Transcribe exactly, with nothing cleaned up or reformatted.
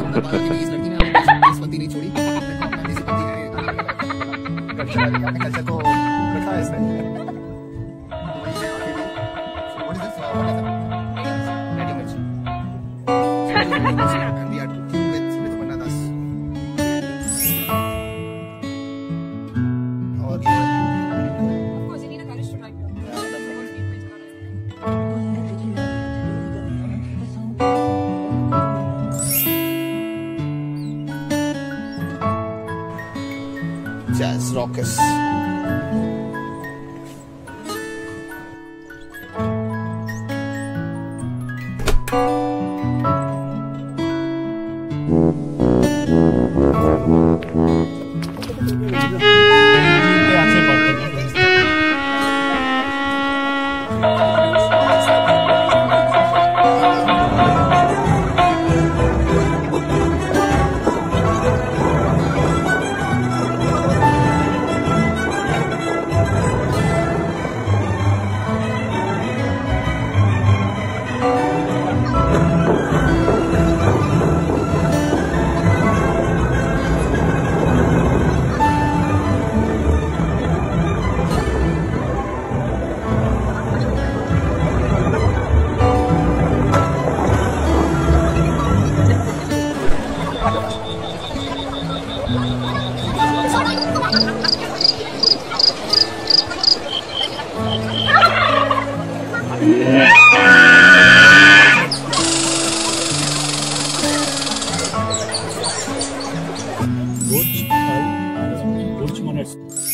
इस लड़की ने अपनी देशभक्ति नहीं छोड़ी, अपना देशभक्ति है कल्चर, अपने कल्चर को रखा है इसने। What is this? What is it? Ready mirchi. And we are cooking with with bananas. और Of course, you need a courage to try. jazz rockers. Burç, Burç Manat.